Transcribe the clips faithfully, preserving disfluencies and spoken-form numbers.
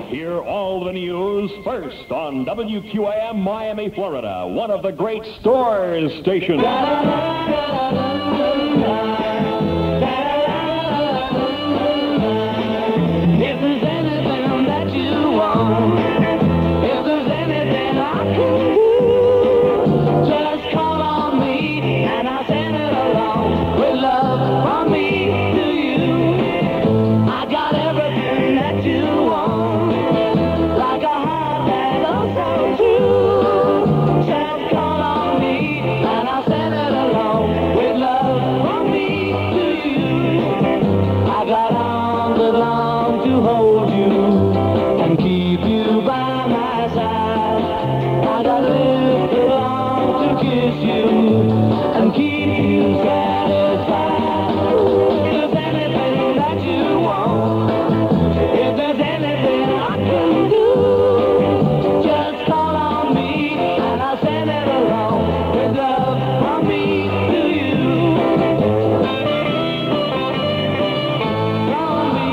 Hear all the news first on W Q A M Miami, Florida, one of the great Stores stations. If there's anything that you want, if there's anything I can do, just call on me and I'll send it along with love from me to you. I got everything that you want, like a heart that loves so true. Just call on me and I'll send it along with love from me to you. I got arms that long to hold you and keep you by my side. I got lips that long to kiss you and keep you satisfied. If there's anything that you want, if there's anything I can do, just call on me and I'll send it along with love from me to you. From me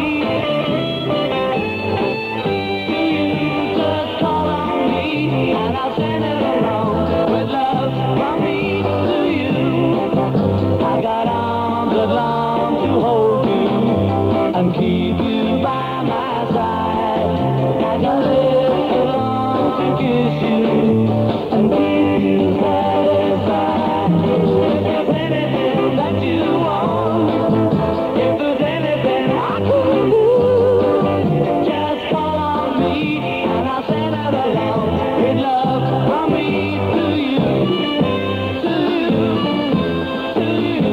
to you, just call on me and I'll send it along with love from me to you. I got arms that long to hold you and keep you by my side. I got lips that long to kiss you and keep you satisfied. If there's anything that you want, if there's anything I can do, just call on me and I'll send it along with love from me to you, to you, to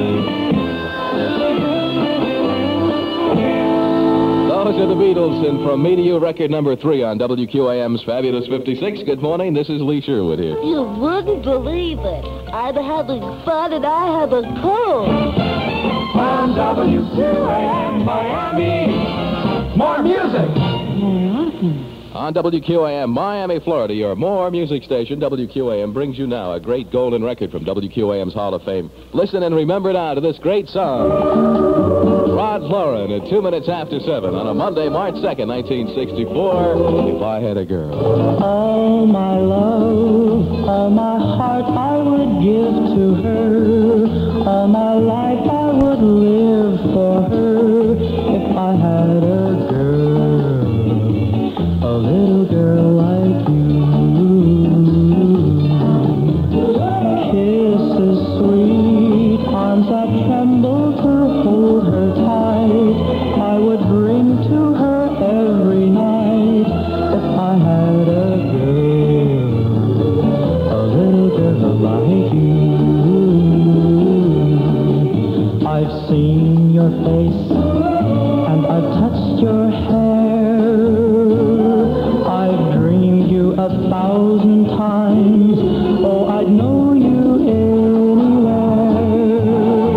you. Those are the Beatles, and from me to you, record number three on W Q A M's Fabulous fifty-six. Good morning, this is Lee Sherwood here. You wouldn't believe it. I'm having fun and I have a cold. On W Q A M Miami, more music. On W Q A M Miami, Florida, your more music station, W Q A M, brings you now a great golden record from W Q A M's Hall of Fame. Listen and remember now to this great song. Rod Lauren at two minutes after seven on a Monday, March second, nineteen sixty-four, If I Had a Girl. All my love, all my heart I would give to her. All my life I would live for her if I had a girl, a little girl like you. Kisses sweet, arms that tremble to hold her tight, I would bring to her every night if I had a girl, a little girl like you. I've seen your face and I've touched your hair, I've dreamed you a thousand times, oh, I'd know you anywhere.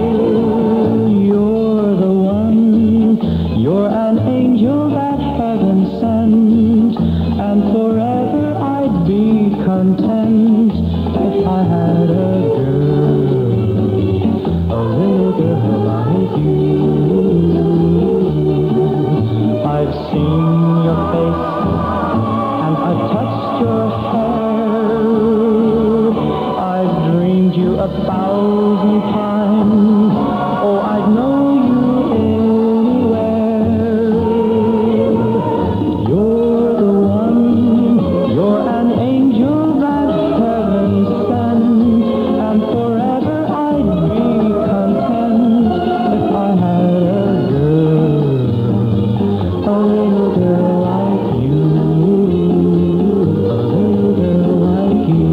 You're the one, you're an angel that heaven sent, and forever I'd be content if I had a girl, a little girl like you. I've seen your face and I've touched your hair, I've dreamed you a thousand times, oh, I'd know you anywhere. You're the one, you're an angel that heaven sent, and forever I'd be content if I had a girl, a little girl like you, a little girl like you,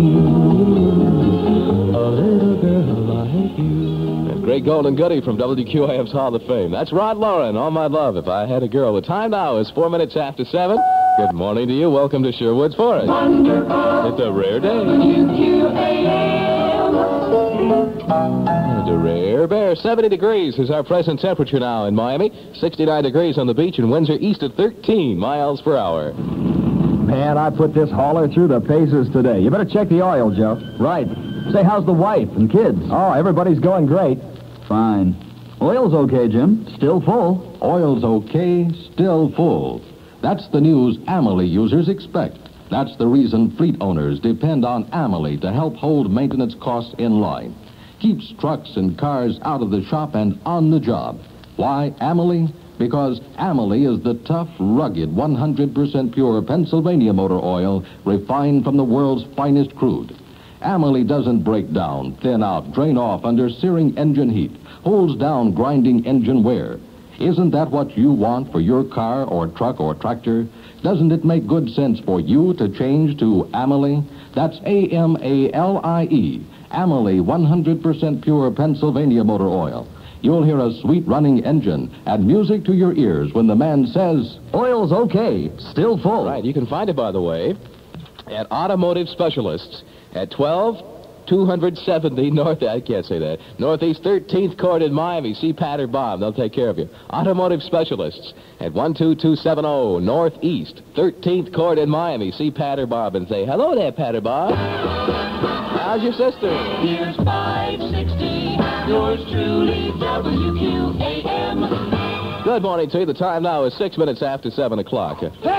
a little girl like you. Great golden goodie from W Q A M's Hall of Fame. That's Rod Lauren, All My Love, If I Had a Girl. The time now is four minutes after seven. Good morning to you. Welcome to Sherwood's Forest. Wonderful. It's a rare day. W Q A M. It's a rare bear. seventy degrees is our present temperature now in Miami. sixty-nine degrees on the beach, and winds are east at thirteen miles per hour. Man, I put this hauler through the paces today. You better check the oil, Joe. Right. Say, how's the wife and kids? Oh, everybody's going great. Fine. Oil's okay, Jim. Still full. Oil's okay, still full. That's the news Amalie users expect. That's the reason fleet owners depend on Amalie to help hold maintenance costs in line. Keeps trucks and cars out of the shop and on the job. Why Amalie? Because Amalie is the tough, rugged, one hundred percent pure Pennsylvania motor oil refined from the world's finest crude. Amalie doesn't break down, thin out, drain off under searing engine heat, holds down grinding engine wear. Isn't that what you want for your car or truck or tractor? Doesn't it make good sense for you to change to Amalie? That's A M A L I E. Amalie one hundred percent pure Pennsylvania motor oil. You'll hear a sweet running engine and music to your ears when the man says, Oil's okay, still full. Right, you can find it, by the way, at Automotive Specialists at twelve two seventy North, I can't say that, Northeast thirteenth Court in Miami. See Pat or Bob. They'll take care of you. Automotive Specialists at one two two seven zero Northeast thirteenth Court in Miami. See Pat or Bob and say, hello there, Pat or Bob. How's your sister? Here's five sixty, yours truly, W Q A M. Good morning to you. The time now is six minutes after seven o'clock.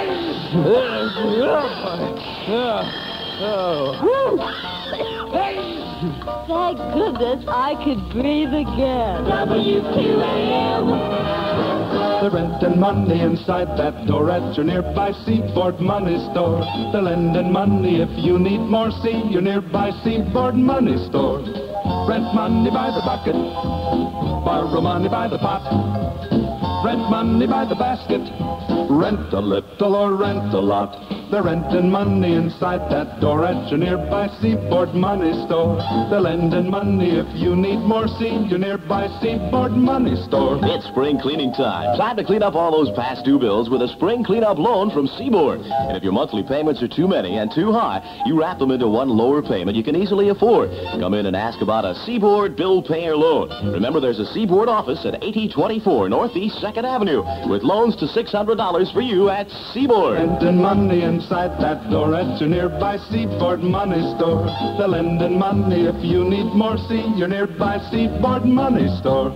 Thank goodness I could breathe again. W Q A M. The rent and money inside that door at your nearby Seaboard Money Store. The lending money if you need more. See your nearby Seaboard Money Store. Rent money by the bucket, borrow money by the pot. Rent money by the basket, rent a little or rent a lot. They're renting money inside that door at your nearby Seaboard Money Store. They're lending money if you need more. See your nearby Seaboard Money Store. It's spring cleaning time. Time to clean up all those past due bills with a spring cleanup loan from Seaboard. And if your monthly payments are too many and too high, you wrap them into one lower payment you can easily afford. Come in and ask about a Seaboard bill payer loan. Remember, there's a Seaboard office at eighty twenty-four Northeast second Avenue with loans to six hundred dollars for you at Seaboard. Renting money inside that door at your nearby Seaboard Money Store. They're lending money if you need more. See your nearby Seaboard Money Store.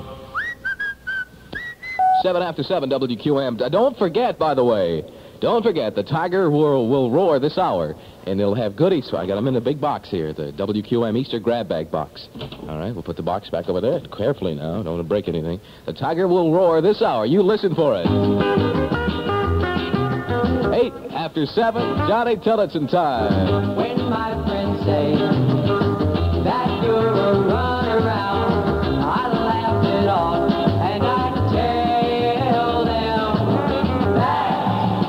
Seven after seven, W Q A M. Don't forget, by the way, don't forget, the Tiger will, will roar this hour, and they'll have goodies. I got them in a big box here, the W Q A M Easter grab bag box. All right, we'll put the box back over there. Carefully now, don't want to break anything. The Tiger will roar this hour. You listen for it. Eight after seven, Johnny Tillotson time. When my friends say that you're a runaround, I laugh it off and I tell them that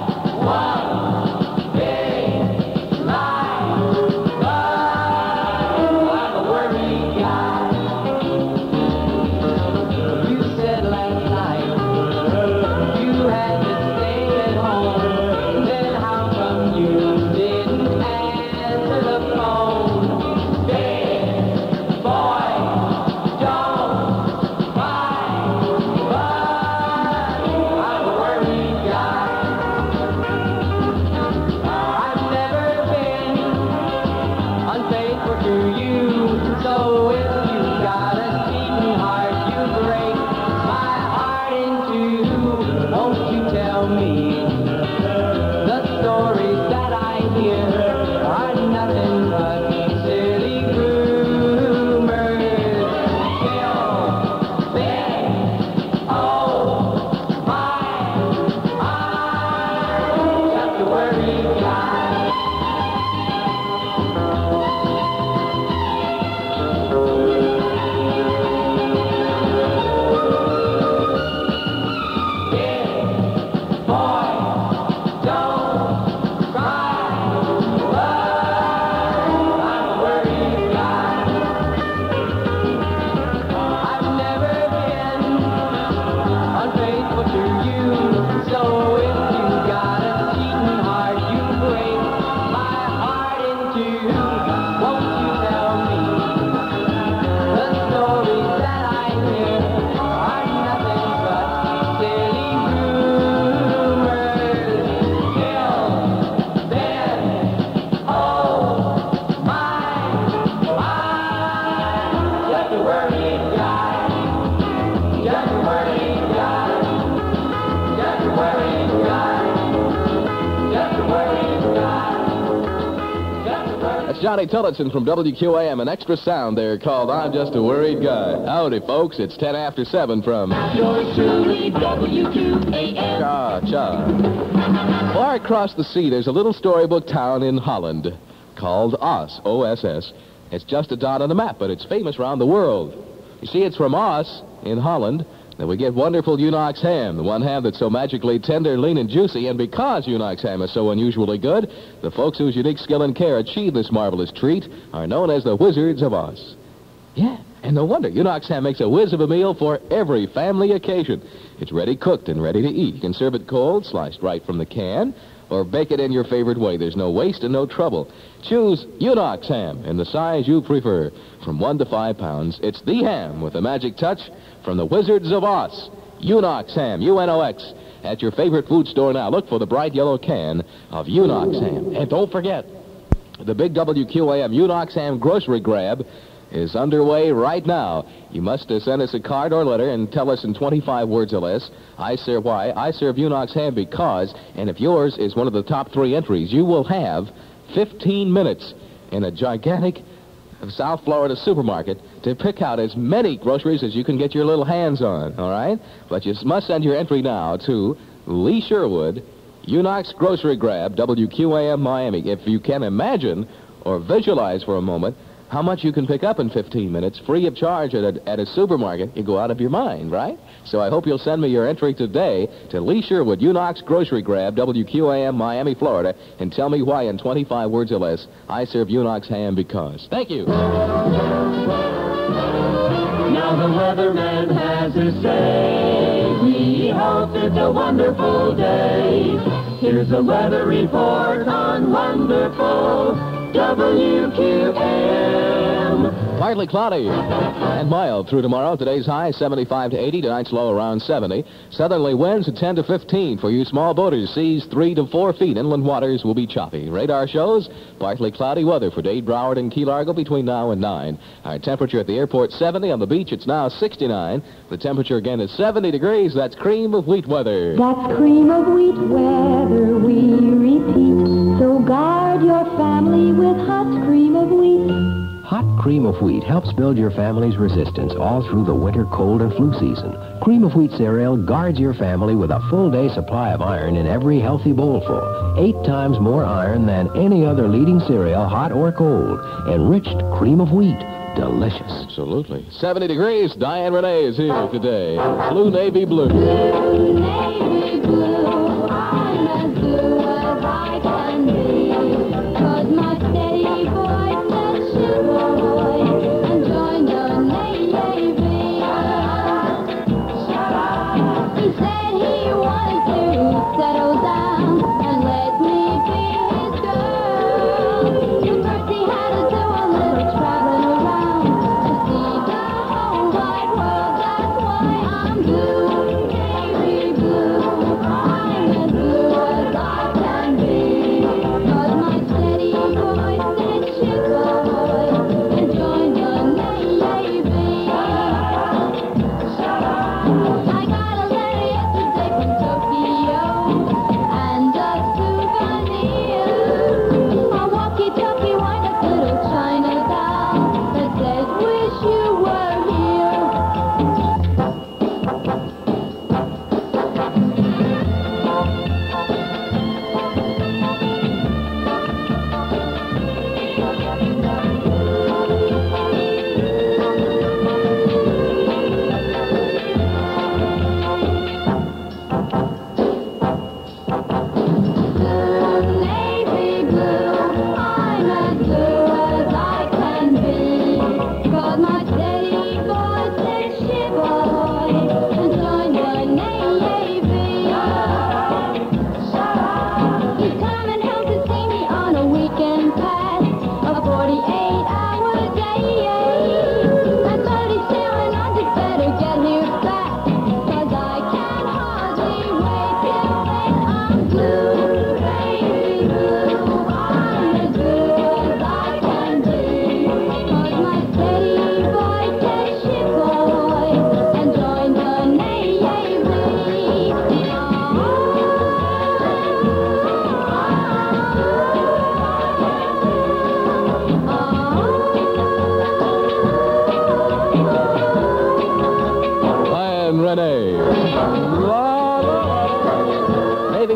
one big lie. But I'm a worried guy. You said last night you had to stay at home. Then how come you didn't answer the phone? Big boy, don't cry, but I'm a worried guy. I've never been unfaithful to you, so if you got a beating heart, you break my heart in two. Won't you tell me the stories that I hear are nothing but silly rumors? Still, big, oh my, I'm just a worried guy. Big boy, It's Johnny Tillotson from W Q A M, an extra sound there called I'm Just a Worried Guy. Howdy, folks. It's ten after seven from Yours truly, W Q A M. Cha Cha. Far across the sea, there's a little storybook town in Holland called Oss, O S S. It's just a dot on the map, but it's famous around the world. You see, it's from Oss in Holland that we get wonderful Unox ham, the one ham that's so magically tender, lean, and juicy. And because Unox ham is so unusually good, the folks whose unique skill and care achieve this marvelous treat are known as the Wizards of Oz. Yeah, and no wonder. Unox ham makes a whiz of a meal for every family occasion. It's ready cooked and ready to eat. You can serve it cold, sliced right from the can, or bake it in your favorite way. There's no waste and no trouble. Choose Unox ham in the size you prefer. From one to five pounds, it's the ham with a magic touch from the Wizards of Oz. Unox ham, U N O X. At your favorite food store now, look for the bright yellow can of Unox ham. And don't forget, the big W Q A M Unox ham grocery grab is underway right now. You must uh, send us a card or letter and tell us in twenty-five words or less, I serve why, I serve Unox ham because, and if yours is one of the top three entries, you will have fifteen minutes in a gigantic South Florida supermarket to pick out as many groceries as you can get your little hands on, all right? But you must send your entry now to Lee Sherwood, Unox Grocery Grab, W Q A M Miami. If you can imagine or visualize for a moment how much you can pick up in fifteen minutes, free of charge at a, at a supermarket, you go out of your mind, right? So I hope you'll send me your entry today to Lee Sherwood, Unox Grocery Grab, W Q A M, Miami, Florida, and tell me why in twenty-five words or less I serve Unox ham because. Thank you. Now the weatherman has his say. We hope it's a wonderful day. Here's a weather report on wonderful W Q A M. Partly cloudy and mild through tomorrow. Today's high seventy-five to eighty. Tonight's low around seventy. Southerly winds at ten to fifteen. For you small boaters, seas three to four feet. Inland waters will be choppy. Radar shows partly cloudy weather for Dade, Broward, and Key Largo between now and nine. Our temperature at the airport seventy. On the beach, it's now sixty-nine. The temperature again is seventy degrees. That's cream of wheat weather. That's cream of wheat weather, we repeat. So guard your family with hot cream of wheat. Hot cream of wheat helps build your family's resistance all through the winter cold and flu season. Cream of wheat cereal guards your family with a full day supply of iron in every healthy bowlful. Eight times more iron than any other leading cereal, hot or cold. Enriched cream of wheat. Delicious. Absolutely. seventy degrees. Diane Renee is here today. Blue, navy, blue. Blue, navy, blue. I'm as blue as I can be. 'Cause my steady boy said shoo-boy and joined the Navy. Shut up. He said he wanted to settle down and let me be his girl. But first he had to do a little traveling around to see the whole wide world. That's why I'm blue, navy blue.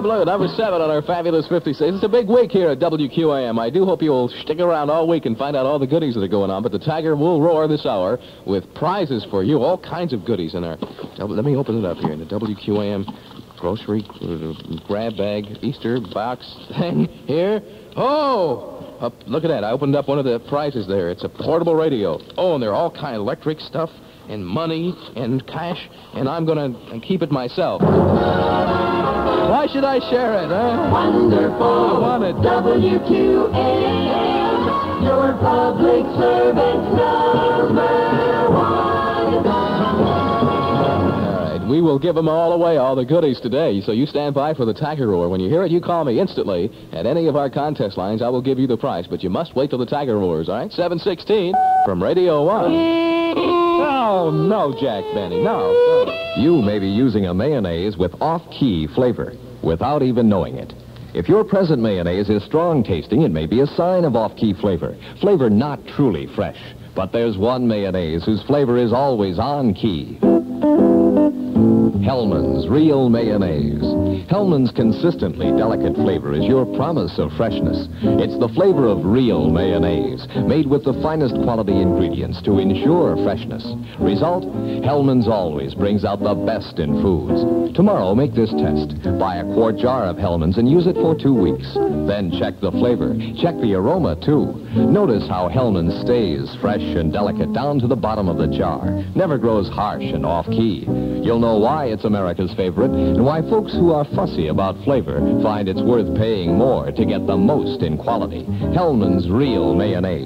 Deep Blue, number seven on our fabulous fifty-six. It's a big week here at W Q A M. I do hope you'll stick around all week and find out all the goodies that are going on. But the Tiger will roar this hour with prizes for you, all kinds of goodies in our... Let me open it up here in the W Q A M grocery uh, grab bag Easter box thing here. Oh! Up, look at that. I opened up one of the prizes there. It's a portable radio. Oh, and they're all kind of electric stuff and money and cash, and I'm going to keep it myself. Why should I share it, huh? Wonderful. I want it. W Q A M, your public servant number one. All right, we will give them all away, all the goodies today. So you stand by for the Tiger Roar. When you hear it, you call me instantly at any of our contest lines. I will give you the prize, but you must wait till the Tiger roars, all right? seven sixteen from Radio one. Oh, no, Jack Benny, no. You may be using a mayonnaise with off-key flavor without even knowing it. If your present mayonnaise is strong tasting, it may be a sign of off-key flavor. Flavor not truly fresh. But there's one mayonnaise whose flavor is always on key. Hellman's Real Mayonnaise. Hellman's consistently delicate flavor is your promise of freshness. It's the flavor of real mayonnaise, made with the finest quality ingredients to ensure freshness. Result, Hellman's always brings out the best in foods. Tomorrow, make this test. Buy a quart jar of Hellman's and use it for two weeks. Then check the flavor. Check the aroma, too. Notice how Hellman's stays fresh and delicate down to the bottom of the jar. Never grows harsh and off-key. You'll know why it's America's favorite and why folks who are fussy about flavor find it's worth paying more to get the most in quality. Hellman's Real Mayonnaise.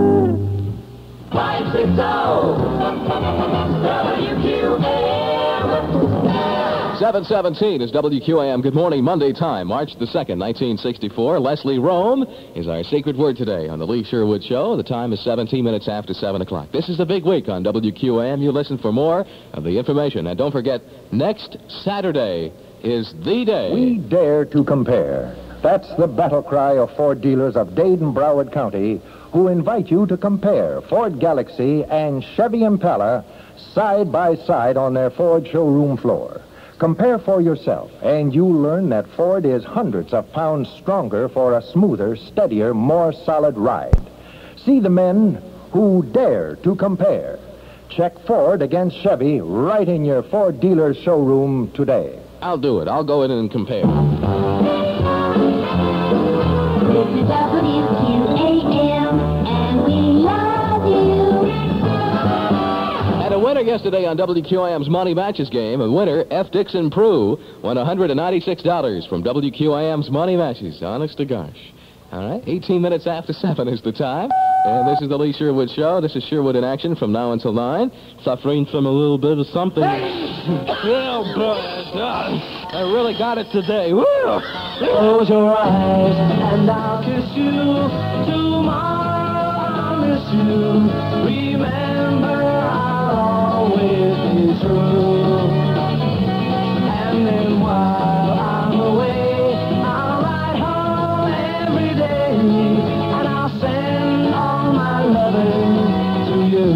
five sixty W Q A M. seven seventeen is W Q A M. Good morning, Monday time, March the second, nineteen sixty-four. Leslie Rome is our secret word today on the Lee Sherwood Show. The time is seventeen minutes after seven o'clock. This is the big week on W Q A M. You listen for more of the information. And don't forget, next Saturday is the day. We dare to compare. That's the battle cry of Ford dealers of Dade and Broward County, who invite you to compare Ford Galaxy and Chevy Impala side by side on their Ford showroom floor. Compare for yourself, and you'll learn that Ford is hundreds of pounds stronger for a smoother, steadier, more solid ride. See the men who dare to compare. Check Ford against Chevy right in your Ford dealer's showroom today. I'll do it. I'll go in and compare. This is W Q A M, and we love you. Had a winner yesterday on W Q A M's Money Matches game. A winner, F. Dixon Prue, won one hundred ninety-six dollars from W Q A M's Money Matches. Honest to gosh. All right, eighteen minutes after seven is the time. And this is the Lee Sherwood Show. This is Sherwood in action from now until nine. Suffering from a little bit of something. Oh, boy. I really got it today. Woo! Close your eyes and I'll kiss you. Tomorrow I'll miss you. Remember, I'll always be true. And then while I'm away, I'll ride home every day, and I'll send all my loving to you.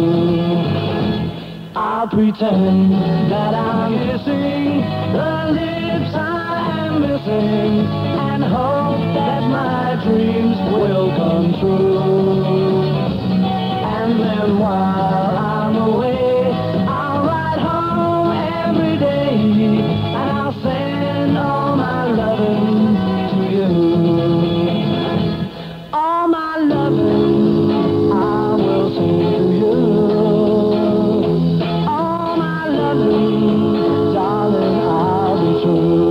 I'll pretend that I'm missing the lips I am missing, and hope that my dreams will come true. And then while I'm away, I'll ride home every day, and I'll send all my loving to you. All my loving I will send to you. All my loving, darling, I'll be true.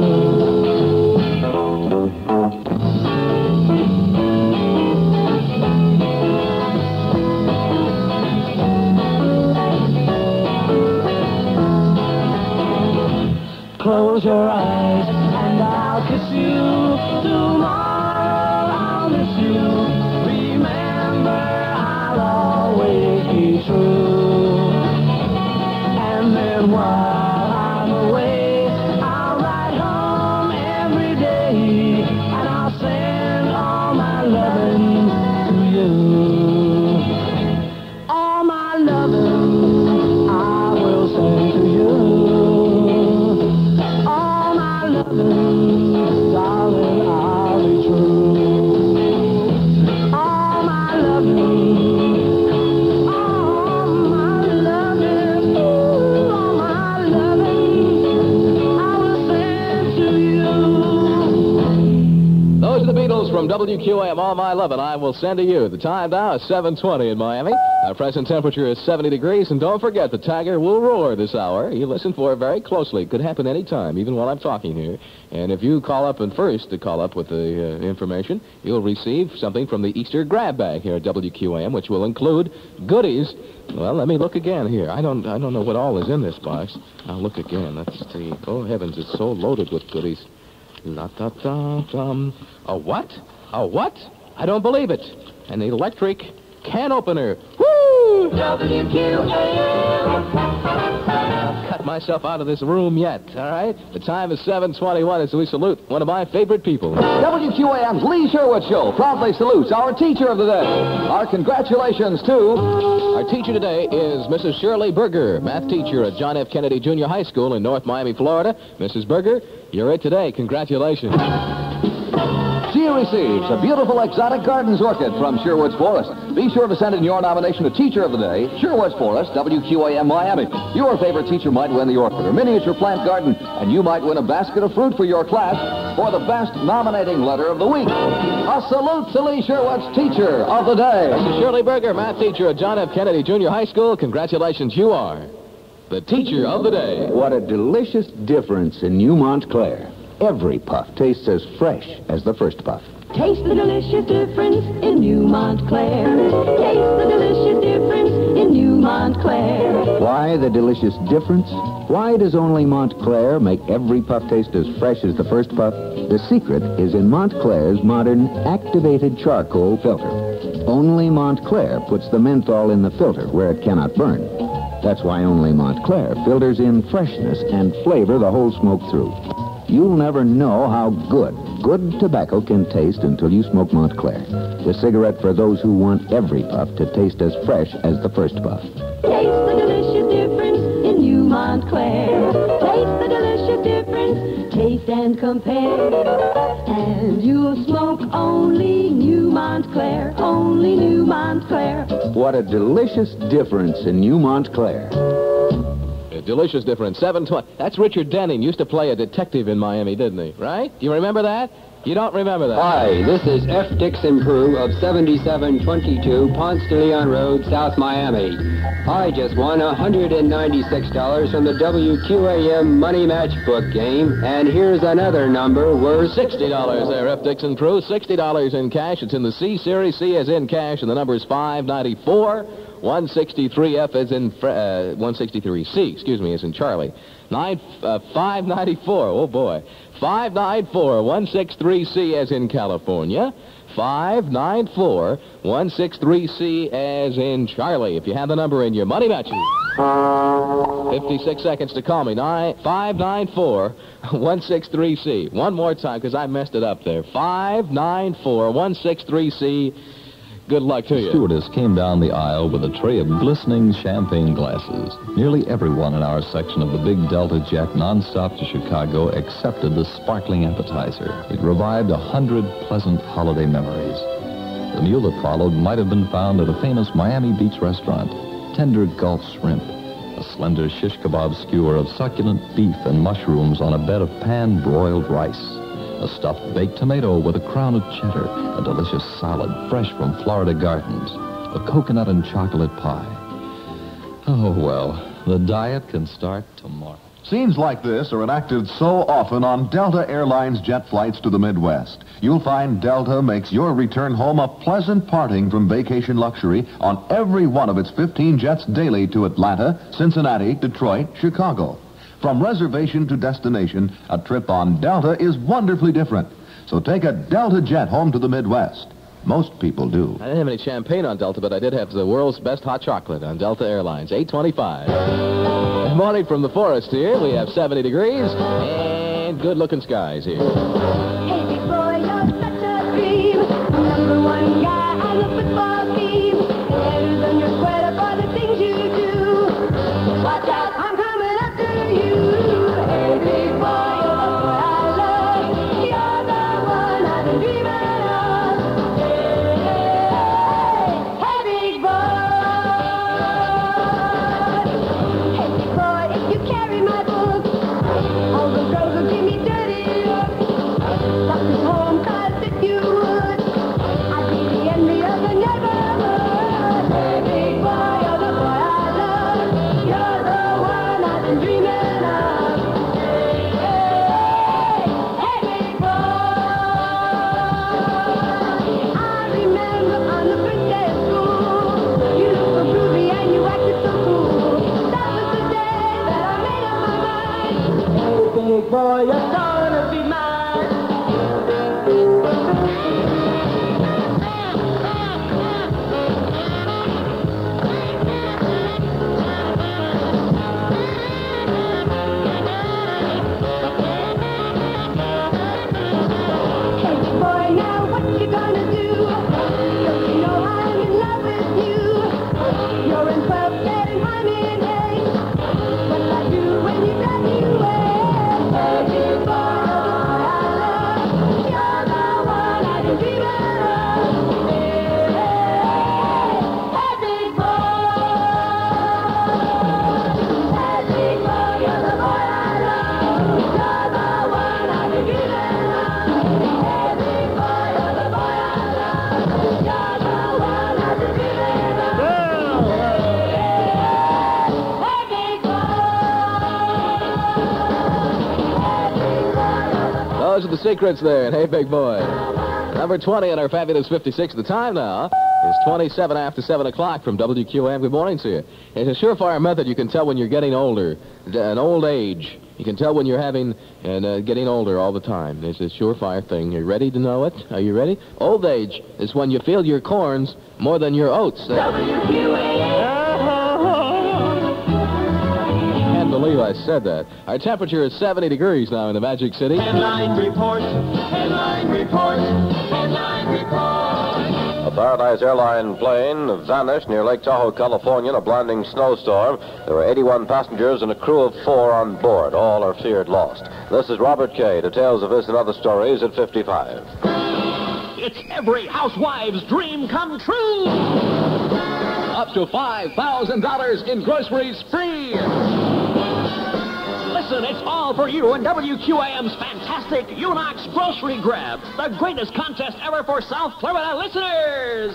Close your eyes and I'll kiss you. Tomorrow I'll miss you. Remember, I'll always be true. And then while I'm away, I'll ride home every day, and I'll send all my loving to you. All my loving I will send to you. All my loving, darling, I'll be true. All my loving, all my loving, ooh, all my loving, I will send to you. Those are the Beatles from W Q A M, All My Lovin' I Will Send to You. The time now is seven twenty in Miami. Our present temperature is seventy degrees, and don't forget, the Tiger will roar this hour. You listen for it very closely. It could happen any time, even while I'm talking here. And if you call up and first to call up with the uh, information, you'll receive something from the Easter grab bag here at W Q A M, which will include goodies. Well, let me look again here. I don't I don't know what all is in this box. I'll look again. Let's see. Oh, heavens, it's so loaded with goodies. La-da-da-dum. A what? A what? I don't believe it. An electric can opener. Woo! W Q A M. Cut myself out of this room yet, all right? The time is seven twenty-one as we salute one of my favorite people. W Q A M's Lee Sherwood Show proudly salutes our teacher of the day. Our congratulations to... Our teacher today is Missus Shirley Berger, math teacher at John F. Kennedy Junior High School in North Miami, Florida. Missus Berger, you're it today. Congratulations. She receives a beautiful exotic gardens orchid from Sherwood's Forest. Be sure to send in your nomination to Teacher of the Day, Sherwood's Forest, W Q A M Miami. Your favorite teacher might win the orchid or miniature plant garden, and you might win a basket of fruit for your class for the best nominating letter of the week. A salute to Lee Sherwood's Teacher of the Day. Missus Shirley Berger, math teacher at John F. Kennedy Junior High School. Congratulations, you are the Teacher of the Day. What a delicious difference in New Montclair. Every puff tastes as fresh as the first puff. Taste the delicious difference in New Montclair. Taste the delicious difference in New Montclair. Why the delicious difference? Why does only Montclair make every puff taste as fresh as the first puff? The secret is in Montclair's modern activated charcoal filter. Only Montclair puts the menthol in the filter where it cannot burn. That's why only Montclair filters in freshness and flavor the whole smoke through. You'll never know how good, good tobacco can taste until you smoke Montclair. The cigarette for those who want every puff to taste as fresh as the first puff. Taste the delicious difference in New Montclair. Taste the delicious difference. Taste and compare. And you'll smoke only New Montclair. Only New Montclair. What a delicious difference in New Montclair. A delicious difference. seven twenty. That's Richard Denning. Used to play a detective in Miami, didn't he? Right? Do you remember that? You don't remember that? Hi, this is F. Dixon Prue of seventy-seven twenty-two Ponce de Leon Road, South Miami. I just won one hundred ninety-six dollars from the W Q A M Money Match Book game, and here's another number worth sixty dollars there, F. Dixon Prue. sixty dollars in cash. It's in the C series. C is in cash, and the number is five ninety-four. one sixty-three F is in uh, one sixty-three C, excuse me, is in Charlie. Nine, uh, five ninety-four, oh boy. five ninety-four, one sixty-three C as in California. five ninety-four, one sixty-three C as in Charlie. If you have the number in your money matches. fifty-six seconds to call me. Nine, five ninety-four, one sixty-three C. One more time, because I messed it up there. five ninety-four, one sixty-three C. Good luck to you. The stewardess came down the aisle with a tray of glistening champagne glasses. Nearly everyone in our section of the big Delta jet nonstop to Chicago accepted the sparkling appetizer. It revived a hundred pleasant holiday memories. The meal that followed might have been found at a famous Miami Beach restaurant. Tender Gulf shrimp, a slender shish kebab skewer of succulent beef and mushrooms on a bed of pan-broiled rice. A stuffed baked tomato with a crown of cheddar, a delicious salad fresh from Florida gardens, a coconut and chocolate pie. Oh, well, the diet can start tomorrow. Scenes like this are enacted so often on Delta Airlines jet flights to the Midwest. You'll find Delta makes your return home a pleasant parting from vacation luxury on every one of its fifteen jets daily to Atlanta, Cincinnati, Detroit, Chicago. From reservation to destination, a trip on Delta is wonderfully different. So take a Delta jet home to the Midwest. Most people do. I didn't have any champagne on Delta, but I did have the world's best hot chocolate on Delta Airlines. eight twenty-five. Good morning from the forest here. We have seventy degrees and good-looking skies here. Hey, big boy, you're such a dream. Number one guy on the football team. The letters on your sweater for the things you do. Watch out, I'm coming after you. Hey, big boy, you're what I Those are the secrets there. And hey, big boy. Number twenty in our fabulous fifty-six. The time now is twenty-seven after seven o'clock from W Q A M. Good morning to you. It's a surefire method. You can tell when you're getting older, an old age. You can tell when you're having and uh, getting older all the time. It's a surefire thing. You ready to know it? Are you ready? Old age is when you feel your corns more than your oats. W Q A M. Can't believe I said that. Our temperature is seventy degrees now in the Magic City. Headline report. Headline report. Headline report. A Paradise Airline plane vanished near Lake Tahoe, California in a blinding snowstorm. There were eighty-one passengers and a crew of four on board. All are feared lost. This is Robert Kay. Details of this and other stories at fifty-five. It's every housewife's dream come true. Up to five thousand dollars in groceries free. Listen, it's all for you in W Q A M's fantastic Unox Grocery Grab, the greatest contest ever for South Florida listeners.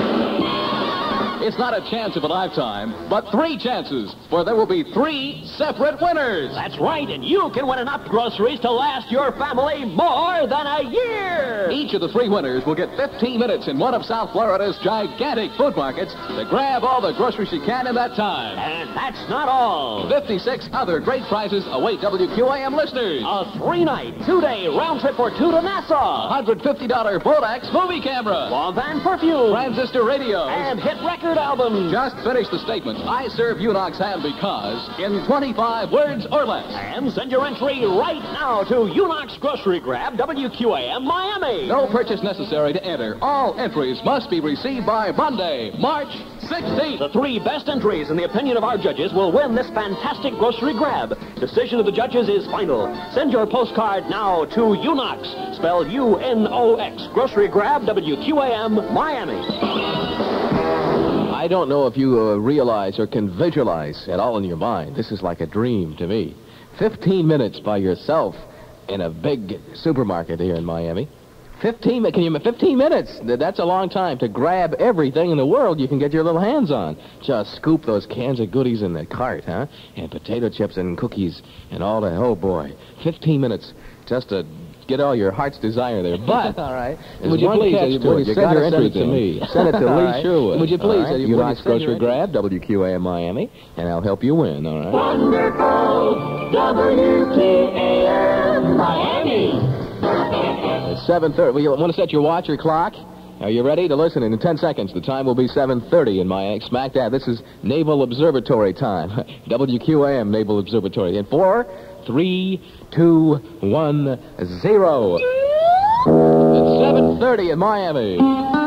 It's not a chance of a lifetime, but three chances, for there will be three separate winners. That's right, and you can win enough groceries to last your family more than a year. Each of the three winners will get fifteen minutes in one of South Florida's gigantic food markets to grab all the groceries she can in that time. And that's not all. fifty-six other great prizes await W Q A M listeners. A three-night, two-day round trip for two to Nassau. one hundred fifty dollars Bodax movie camera. Von Van perfume. Transistor radio. And hit record album. Just finish the statement. I serve Unox ham because in twenty-five words or less. And send your entry right now to Unox Grocery Grab, W Q A M Miami. No purchase necessary to enter. All entries must be received by Monday, March sixteenth. The three best entries, in the opinion of our judges, will win this fantastic grocery grab. Decision of the judges is final. Send your postcard now to Unox, spelled U N O X, Grocery Grab, W Q A M Miami. I don't know if you uh, realize or can visualize at all in your mind. This is like a dream to me. fifteen minutes by yourself in a big supermarket here in Miami. fifteen, can you, fifteen minutes? That's a long time to grab everything in the world you can get your little hands on. Just scoop those cans of goodies in the cart, huh? And potato chips and cookies and all that. Oh, boy. fifteen minutes just to get all your heart's desire there. But, all right. would you please, uh, you, you send your entry to me. Send it to Lee right. Sherwood. Would you please? Right. You Unox Grocery Grab, W Q A M Miami, and I'll help you win, all right? Wonderful W Q A M Miami. It's seven thirty. You want to set your watch or clock? Are you ready to listen? In ten seconds, the time will be seven thirty in my smack dab. This is Naval Observatory time. W Q A M Naval Observatory. In four, three, two, one, zero. It's seven thirty in Miami.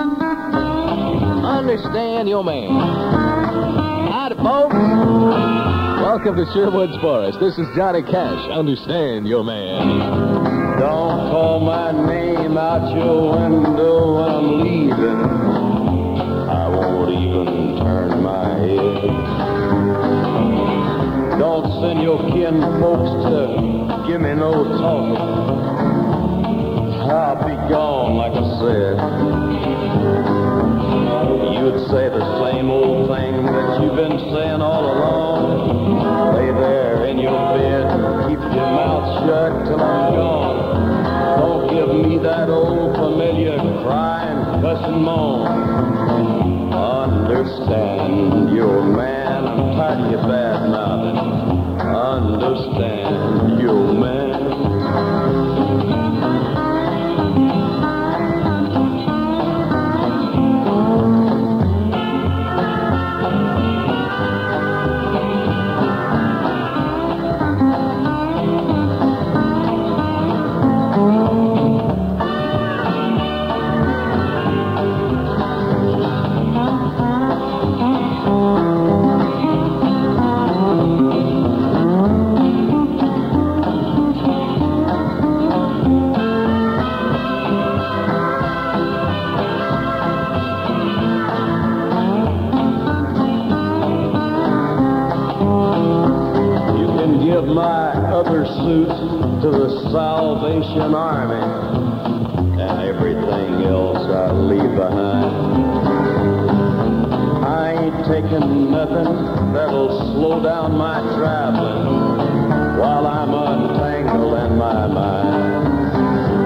Understand your man. Howdy, folks. Welcome to Sherwood's Forest. This is Johnny Cash. Understand your man. Don't call my name out your window when I'm leaving. I won't even turn my head. Don't send your kin folks to give me no talking. I'll be gone, like I said. You'd say the same old thing that you've been saying all along. Lay there in your bed and keep your mouth shut till I'm gone. Don't give me that old familiar crying, cuss and moan. Understand your man, I'm tired of your bad mouthing. Understand your man. My other suit to the Salvation Army and everything else I leave behind. I ain't taking nothing that'll slow down my traveling while I'm untangled in my mind.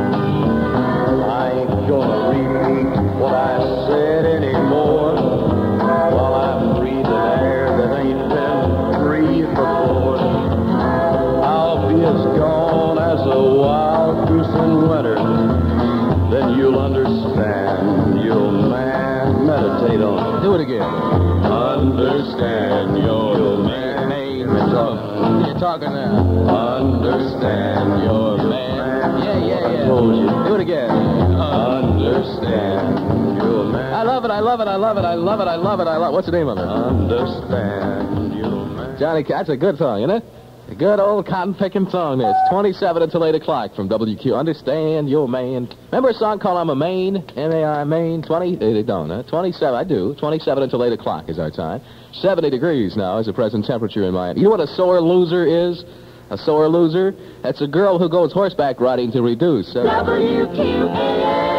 Do it again. Understand your man. You're talking now. Understand your man. Yeah, yeah, yeah. Do it again. Understand your man. I love it, I love it, I love it, I love it, I love it, I love it. What's the name of it? Understand your man. Johnny, that's a good song, isn't it? A good old cotton-picking song. It's twenty-seven until eight o'clock from W Q. Understand your man. Remember a song called I'm a Maine? M A I, Maine? twenty? They don't, huh? twenty-seven, I do. twenty-seven until eight o'clock is our time. seventy degrees now is the present temperature in Miami. You know what a sore loser is? A sore loser? That's a girl who goes horseback riding to reduce. Uh, W Q A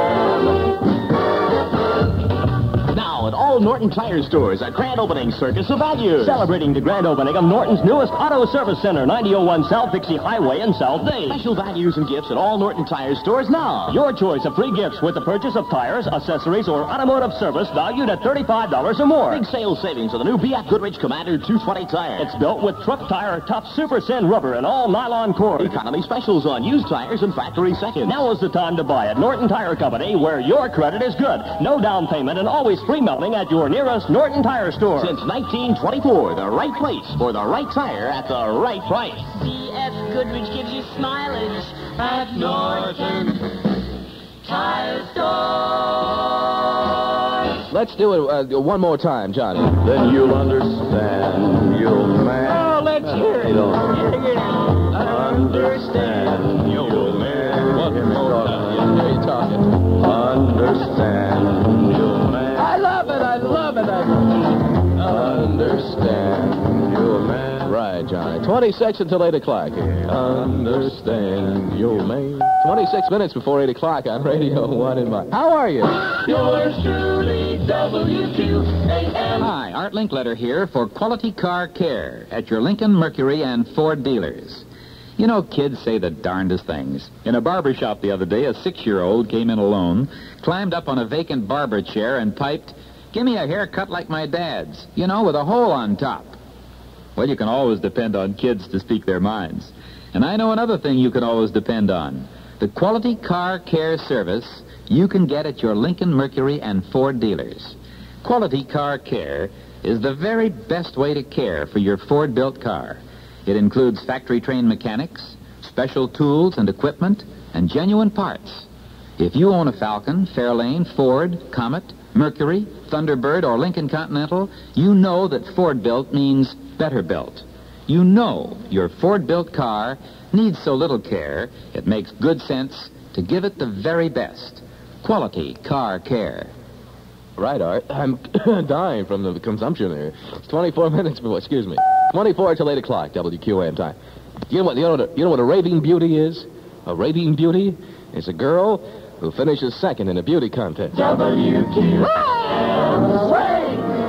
Now, at all Norton Tire stores, a grand opening circus of values. Celebrating the grand opening of Norton's newest auto service center, ninety oh one South Dixie Highway in South Bay. Special values and gifts at all Norton Tire stores now. Your choice of free gifts with the purchase of tires, accessories, or automotive service valued at thirty-five dollars or more. Big sales savings on the new B F Goodrich Commander two twenty tire. It's built with truck tire tough Super Sin rubber and all nylon cord. Economy specials on used tires and factory seconds. Now is the time to buy at Norton Tire Company, where your credit is good. No down payment and always free melting at your nearest Norton Tire store. Since nineteen twenty-four, the right place for the right tire at the right price. B F Goodrich gives you smilage at Norton Tire Store. Let's do it uh, one more time, Johnny. Then you'll understand your man. Oh, let's hear it. Understand your man. One more time. There you're talking. Understand your man. I love it, I love it. I Understand your man. Right, Johnny. twenty-six until eight o'clock here. Understand your man. twenty-six minutes before eight o'clock on Radio one in my... How are you? Yours truly, W Q A M. Hi, Art Linkletter here for Quality Car Care at your Lincoln, Mercury, and Ford dealers. You know, kids say the darndest things. In a barber shop the other day, a six-year-old came in alone, climbed up on a vacant barber chair, and piped, "Give me a haircut like my dad's, you know, with a hole on top." Well, you can always depend on kids to speak their minds. And I know another thing you can always depend on. The Quality Car Care service you can get at your Lincoln, Mercury, and Ford dealers. Quality Car Care is the very best way to care for your Ford-built car. It includes factory-trained mechanics, special tools and equipment, and genuine parts. If you own a Falcon, Fairlane, Ford, Comet, Mercury, Thunderbird, or Lincoln Continental, you know that Ford-built means better built. You know your Ford-built car needs so little care, it makes good sense to give it the very best. Quality Car Care. Right, Art. I'm dying from the consumption there. It's twenty-four minutes before, excuse me. twenty-four till eight o'clock, W Q A M time. You know what, you know what, a, you know what a raving beauty is? A raving beauty is a girl who finishes second in a beauty contest. W Q A M.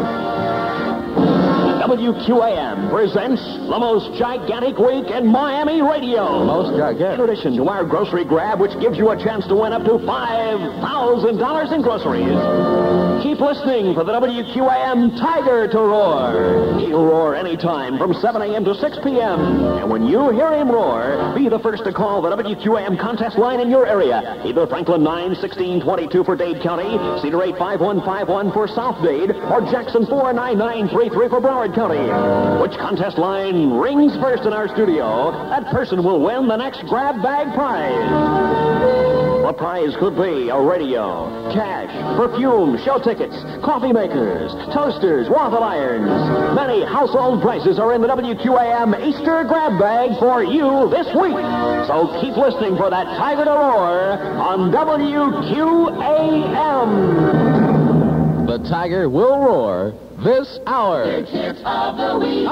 W Q A M presents the most gigantic week in Miami radio. Most gigantic. In addition to our grocery grab, which gives you a chance to win up to five thousand dollars in groceries. Keep listening for the W Q A M Tiger to roar. He'll roar anytime from seven a.m. to six p.m. And when you hear him roar, be the first to call the W Q A M contest line in your area. Either Franklin nine sixteen twenty-two for Dade County, Cedar eight five one five one for South Dade, or Jackson four nine nine three three for Broward County. Which contest line rings first in our studio, that person will win the next grab bag prize. The prize could be a radio, cash, perfume, show tickets, coffee makers, toasters, waffle irons. Many household prizes are in the W Q A M Easter grab bag for you this week. So keep listening for that Tiger to roar on W Q A M. The Tiger will roar this hour. Big hit of the week.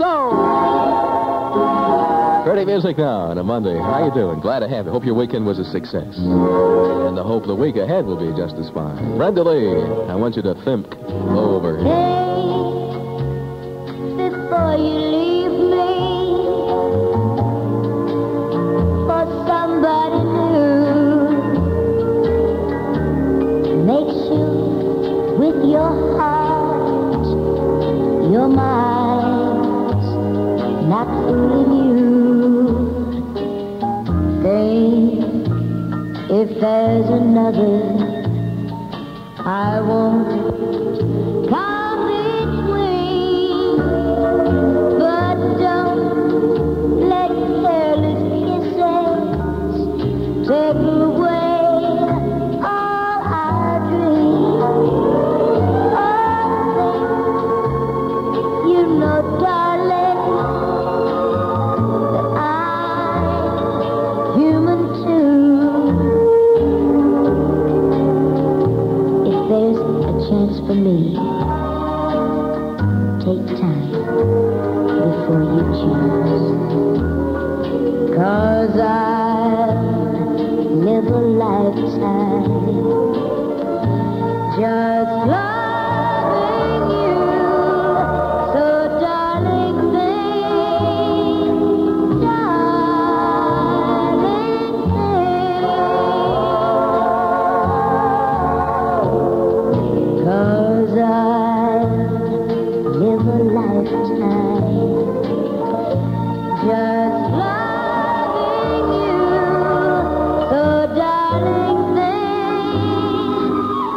Awesome! Pretty music now on a Monday. How you doing? Glad to have you. Hope your weekend was a success. And the hope the week ahead will be just as fine. Brenda Lee, I want you to think over. Hey, before you leave me for somebody new, make sure with your heart, your mind's not fooling you. Think if there's another I won't come between, but don't let careless kisses take away all our dreams. Oh, you know, darling, that I'm human too. If there's a chance for me, take time before you choose. 'Cause I've lived a lifetime just loving you. So darling, think, darling, think. 'Cause I've lived a lifetime just loving you. So darling, think,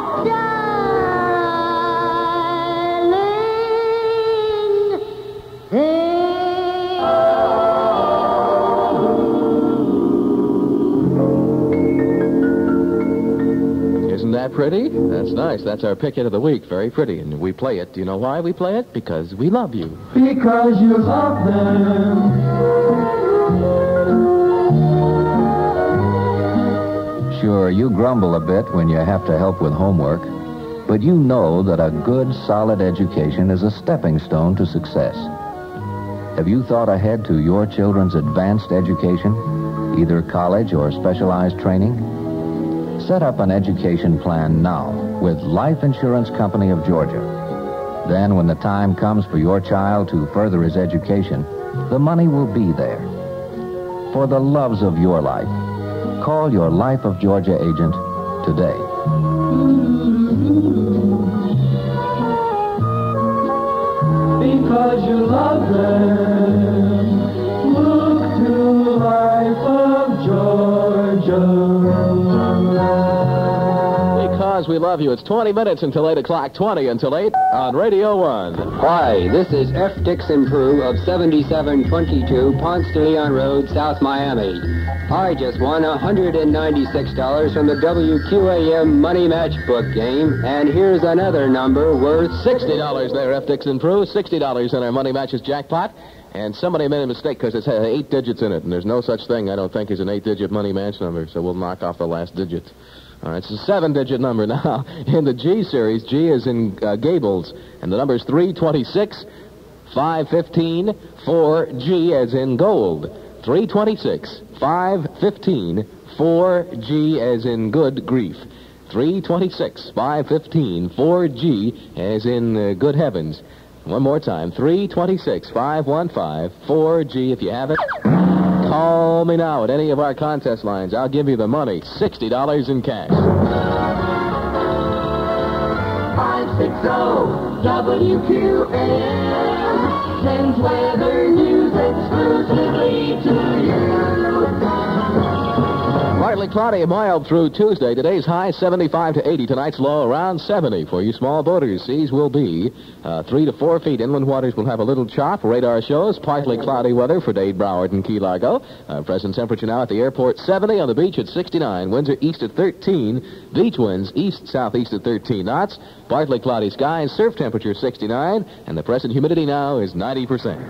darling, think. Isn't that pretty? That's nice. That's our pick hit of the week. Very pretty. And we play it. Do you know why we play it? Because we love you. Because you love them. Sure, you grumble a bit when you have to help with homework, but you know that a good, solid education is a stepping stone to success. Have you thought ahead to your children's advanced education, either college or specialized training? Set up an education plan now with Life Insurance Company of Georgia. Then, when the time comes for your child to further his education, the money will be there. For the loves of your life, call your Life of Georgia agent today. Because you love them. Look to Life of Georgia. Because we love you. It's twenty minutes until eight o'clock. twenty until eight on Radio one. Hi, this is F. Dixon Prue of seventy-seven twenty-two Ponce de Leon Road, South Miami. I just won one hundred ninety-six dollars from the W Q A M Money Match Book game, and here's another number worth sixty dollars there, F. Dixon Prue. sixty dollars in our Money Matches jackpot. And somebody made a mistake because it's had eight digits in it, and there's no such thing, I don't think, as an eight-digit Money Match number, so we'll knock off the last digit. All right, it's a seven-digit number now. In the G series, G is in uh, Gables, and the number is three twenty-six, five fifteen, four G as in gold. three twenty-six, five fifteen, four G as in good grief. three twenty-six, five fifteen, four G as in uh, good heavens. One more time, three twenty-six, five one five, four G if you have it. Call me now at any of our contest lines. I'll give you the money, sixty dollars in cash. five sixty W Q A M sends weather news exclusively to you. Partly cloudy and mild through Tuesday. Today's high seventy-five to eighty. Tonight's low around seventy. For you small boaters, seas will be uh, three to four feet. Inland waters will have a little chop. Radar shows partly cloudy weather for Dade, Broward, and Key Largo. Uh, present temperature now at the airport seventy. On the beach at sixty-nine. Winds are east at thirteen. Beach winds east-southeast at thirteen knots. Partly cloudy skies. Surf temperature sixty-nine. And the present humidity now is ninety percent.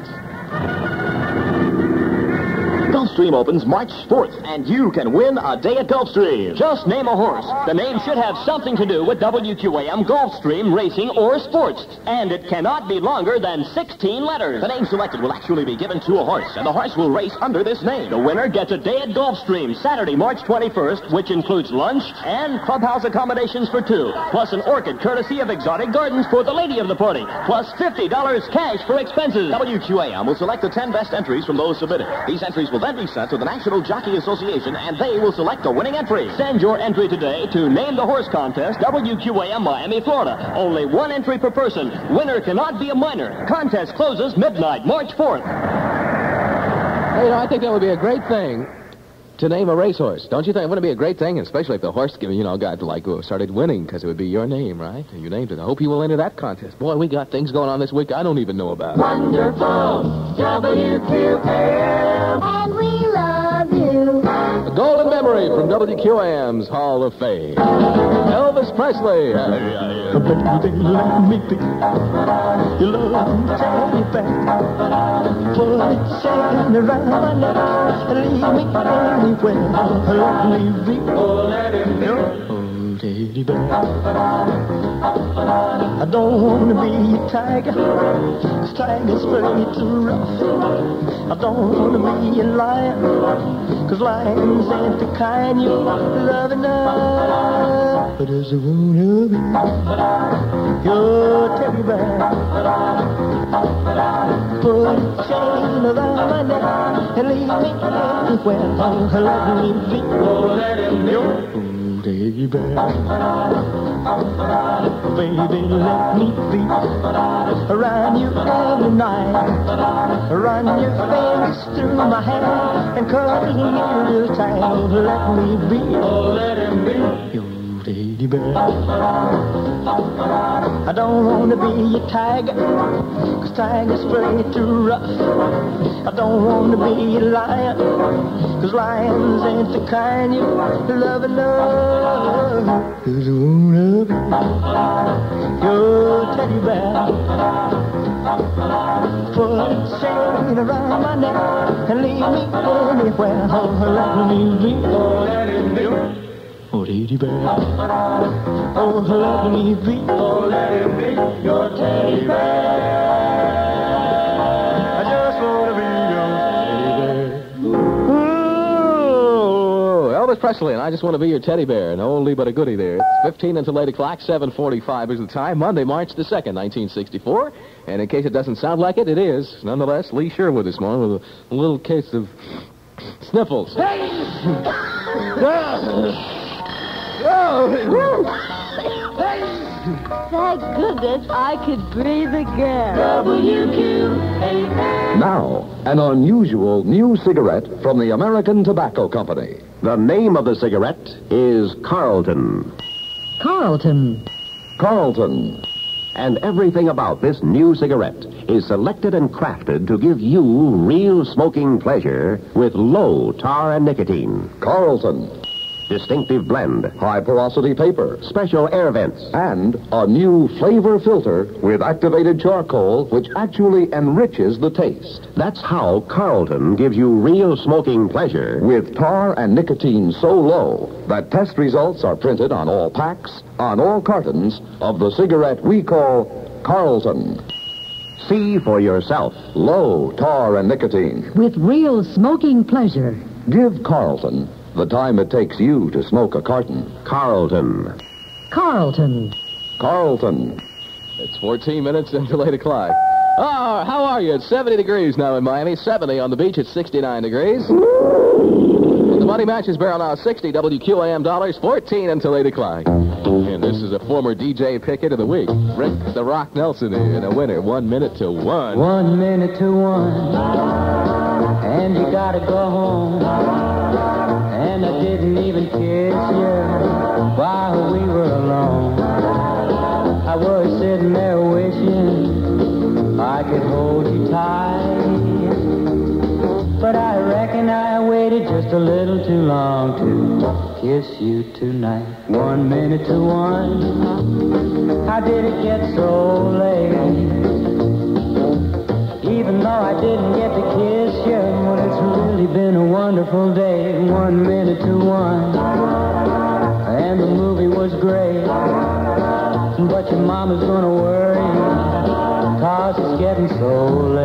Gulfstream opens March fourth, and you can win a day at Gulfstream. Just name a horse. The name should have something to do with W Q A M, Gulfstream, racing, or sports. And it cannot be longer than sixteen letters. The name selected will actually be given to a horse, and the horse will race under this name. The winner gets a day at Gulfstream, Saturday, March twenty-first, which includes lunch and clubhouse accommodations for two, plus an orchid courtesy of Exotic Gardens for the lady of the party, plus fifty dollars cash for expenses. W Q A M will select the ten best entries from those submitted. These entries will then be sent to the National Jockey Association, and they will select a winning entry. Send your entry today to Name the Horse Contest, W Q A M, Miami, Florida. Only one entry per person. Winner cannot be a minor. Contest closes midnight, March fourth. Hey, you know, I think that would be a great thing to name a racehorse. Don't you think it would be a great thing, especially if the horse, you know, got like started winning, because it would be your name, right? You named it. I hope you will enter that contest. Boy, we got things going on this week I don't even know about. Wonderful W Q A M. And we love you. A golden memory from W Q A M's Hall of Fame. Elvis Presley. Baby, let me be your love, take me back. Put it shaking around my neck and leave me anywhere. Let me be, oh, let him be. Oh, teddy bear. I don't want to be a tiger, 'cause tigers very too rough. I don't want to be a lion, 'cause lions ain't the kind you love enough. But as a wanna be your teddy bear, put a chain around my neck and leave me anywhere. Oh, let me be, oh, let him be your teddy bear. Baby, let me be around you every night. Run your fingers through my hair and cuddle you real tight. Oh, let me be, oh, let him be your teddy bear. I don't want to be a tiger, 'cause tigers very too rough. I don't want to be a lion, 'cause lions ain't the kind you love enough. 'Cause I wanna be your teddy bear. Put a chain around my neck and leave me anywhere. Oh, let me be, oh, let him be. Oh, teddy bear. Oh, let me be, oh, let him be your teddy bear. I just want to be your teddy bear. Oh, Elvis Presley, and I just want to be your teddy bear. An oldie but a goodie there. It's fifteen until eight o'clock, seven forty-five is the time. Monday, March the second, nineteen sixty-four. And in case it doesn't sound like it, it is. Nonetheless, Lee Sherwood this morning with a, a little case of sniffles. Thank goodness I could breathe again. W Q A M. Now, an unusual new cigarette from the American Tobacco Company. The name of the cigarette is Carlton. Carlton. Carlton. And everything about this new cigarette is selected and crafted to give you real smoking pleasure with low tar and nicotine. Carlton. Distinctive blend. High porosity paper. Special air vents. And a new flavor filter with activated charcoal, which actually enriches the taste. That's how Carlton gives you real smoking pleasure. With tar and nicotine so low that test results are printed on all packs, on all cartons of the cigarette we call Carlton. See for yourself. Low tar and nicotine. With real smoking pleasure. Give Carlton the time it takes you to smoke a carton. Carlton. Carlton. Carlton. It's fourteen minutes until eight o'clock. Oh, how are you? It's seventy degrees now in Miami. seventy on the beach. It's sixty-nine degrees. And the Money Matches barrel now sixty W Q A M dollars. fourteen until eight o'clock. And this is a former D J picket of the week. Rick the Rock Nelson here in a winner. One minute to one. One minute to one. And you gotta go home. And I didn't even kiss you while we were alone. I was sitting there wishing I could hold you tight. But I reckon I waited just a little too long to kiss you tonight. One minute to one. How did it get so late? Even though I didn't get to kiss you, well, it's really been a wonderful day. One minute to one. And the movie was great. But your mama's gonna worry, 'cause it's getting so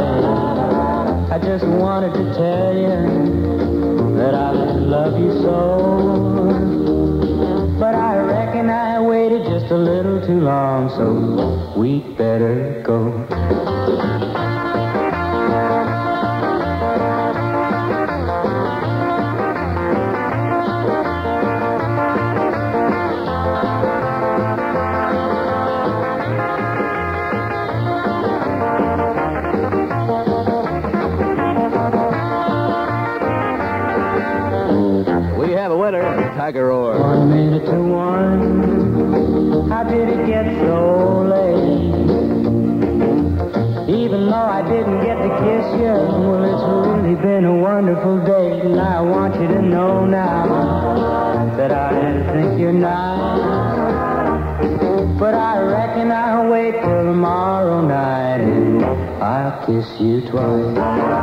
late. I just wanted to tell you that I love you so. But I reckon I waited just a little too long, so we'd better go. the winner, Tiger Roar. One minute to one. How did it get so late? Even though I didn't get to kiss you, well, it's really been a wonderful day. And I want you to know now that I think you're nice. But I reckon I'll wait till tomorrow night and I'll kiss you twice.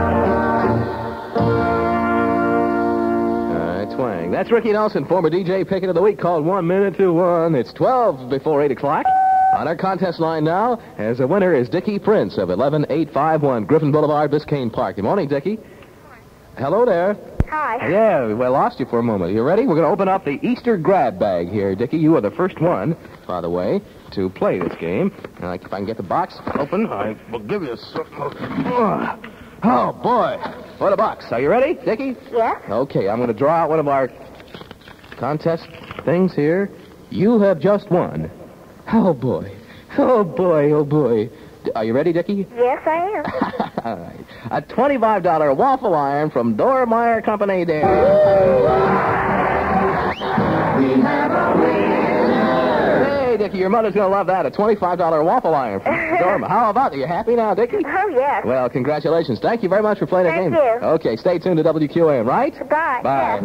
All right, twang. That's Ricky Nelson, former D J Pickett of the Week, called One Minute to One. It's twelve before eight o'clock. On our contest line now, as a winner is Dickie Prince of eleven eight five one Griffin Boulevard, Biscayne Park. Good morning, Dickie. Hello there. Hi. Yeah, we lost you for a moment. You ready? We're going to open up the Easter grab bag here, Dickie. You are the first one, by the way, to play this game. And if I can get the box open, I will give you some. Oh, boy. What a box. Are you ready, Dickie? Yeah. Okay, I'm going to draw out one of our contest things here. You have just won. Oh, boy. Oh, boy, oh, boy. Are you ready, Dickie? Yes, I am. All right. A twenty-five dollar waffle iron from Dormeyer Company there. We have a winner. Hey, Dickie, your mother's going to love that. A twenty-five dollar waffle iron from Dormeyer. How about it? You happy now, Dickie? Oh, yes. Well, congratulations. Thank you very much for playing the Thank game. you. Okay, stay tuned to W Q A M, right? Bye. Bye.